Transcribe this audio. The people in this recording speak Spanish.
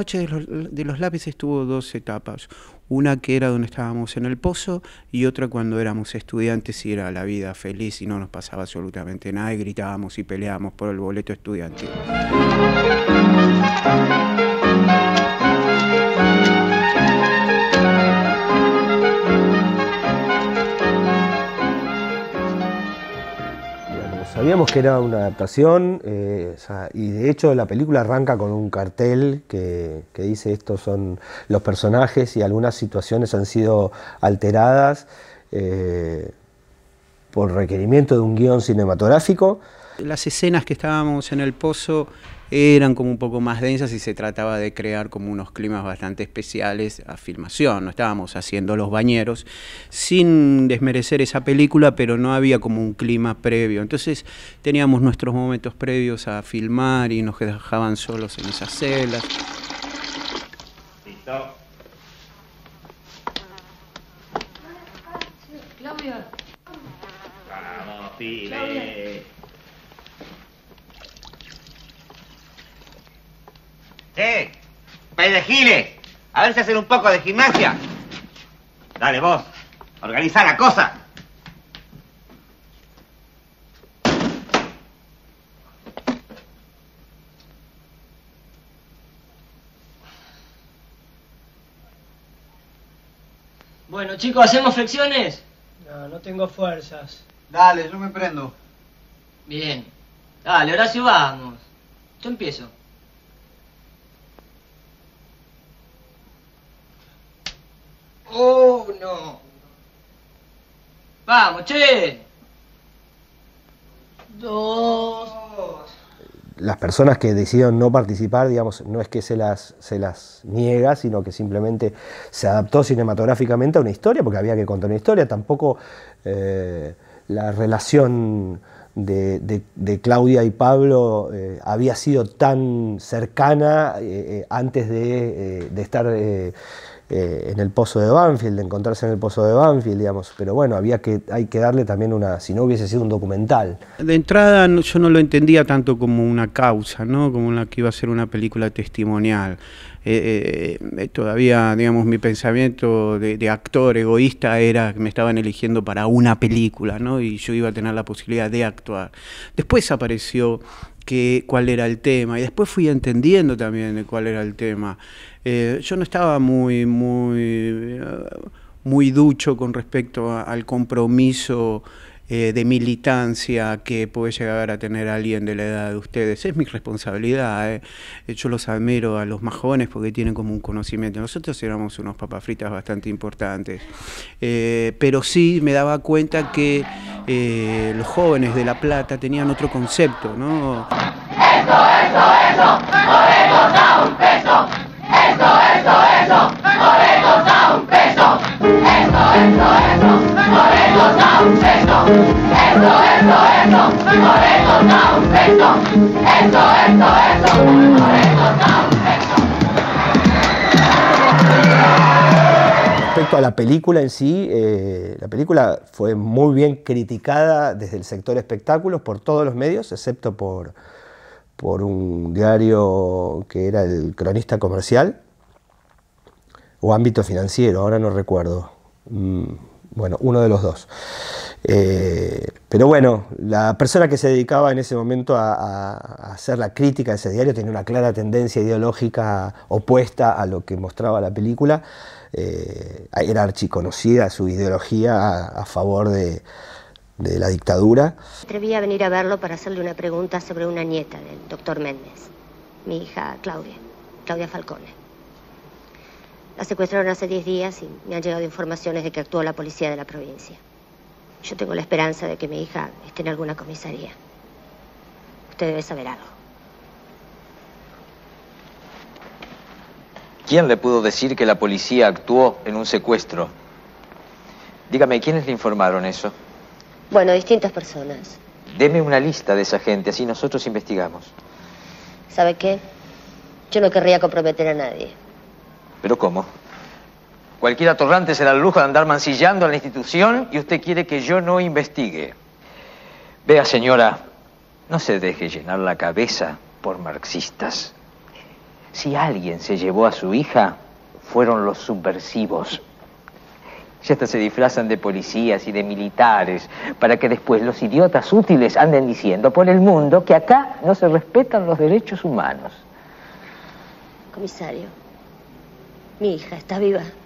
Noche de los Lápices tuvo dos etapas. Una que era donde estábamos en el pozo y otra cuando éramos estudiantes y era la vida feliz y no nos pasaba absolutamente nada y gritábamos y peleábamos por el boleto estudiantil. Sabíamos que era una adaptación y de hecho la película arranca con un cartel que dice estos son los personajes y algunas situaciones han sido alteradas por requerimiento de un guión cinematográfico. Las escenas que estábamos en el pozo eran como un poco más densas y se trataba de crear como unos climas bastante especiales a filmación. No estábamos haciendo Los Bañeros, sin desmerecer esa película, pero no había como un clima previo. Entonces teníamos nuestros momentos previos a filmar y nos dejaban solos en esas celdas. Listo. Claudia. Vamos, pile. ¡Pay de giles! A ver si hacen un poco de gimnasia. Dale vos, organizá la cosa. Bueno, chicos, ¿hacemos flexiones? No tengo fuerzas. Dale, yo me prendo. Bien. Dale, Horacio, vamos. Yo empiezo. ¡Oh, no! ¡Vamos, che! 2. Las personas que decidieron no participar, digamos, no es que se las niega, sino que simplemente se adaptó cinematográficamente a una historia, porque había que contar una historia. Tampoco la relación de Claudia y Pablo había sido tan cercana antes de estar en el pozo de Banfield, de encontrarse en el pozo de Banfield, digamos, pero bueno, hay que darle también si no hubiese sido un documental. De entrada yo no lo entendía tanto como una causa, ¿no? Como la que iba a ser una película testimonial. Todavía, digamos, mi pensamiento de actor egoísta era que me estaban eligiendo para una película, ¿no? Y yo iba a tener la posibilidad de actuar. Después apareció cuál era el tema y después fui entendiendo también de cuál era el tema. Yo no estaba muy ducho con respecto al compromiso de militancia que puede llegar a tener alguien de la edad de ustedes. Es mi responsabilidad. Yo los admiro a los más jóvenes porque tienen como un conocimiento. Nosotros éramos unos papas fritas bastante importantes. Pero sí me daba cuenta que los jóvenes de La Plata tenían otro concepto, ¿no? Eso, Morelos da un peso. Eso, Morelos da un peso. Eso, Morelos da un peso. Eso, Morelos da un peso. Eso, Morelos da un peso. Respecto a la película en sí, la película fue muy bien criticada desde el sector espectáculos por todos los medios, excepto por un diario que era el Cronista Comercial o Ámbito Financiero, ahora no recuerdo. Bueno, uno de los dos. Pero bueno, la persona que se dedicaba en ese momento a hacer la crítica de ese diario tenía una clara tendencia ideológica opuesta a lo que mostraba la película. Era archiconocida su ideología a favor de la dictadura. Me atreví a venir a verlo para hacerle una pregunta sobre una nieta del doctor Méndez, mi hija Claudia Falcone. La secuestraron hace 10 días y me han llegado informaciones de que actuó la policía de la provincia. Yo tengo la esperanza de que mi hija esté en alguna comisaría. Usted debe saber algo. ¿Quién le pudo decir que la policía actuó en un secuestro? Dígame, ¿quiénes le informaron eso? Bueno, distintas personas. Deme una lista de esa gente, así nosotros investigamos. ¿Sabe qué? Yo no querría comprometer a nadie. ¿Pero cómo? Cualquier atorrante se da el lujo de andar mancillando a la institución y usted quiere que yo no investigue. Vea, señora, no se deje llenar la cabeza por marxistas. Si alguien se llevó a su hija, fueron los subversivos. Ya hasta se disfrazan de policías y de militares para que después los idiotas útiles anden diciendo por el mundo que acá no se respetan los derechos humanos. Comisario, mi hija está viva.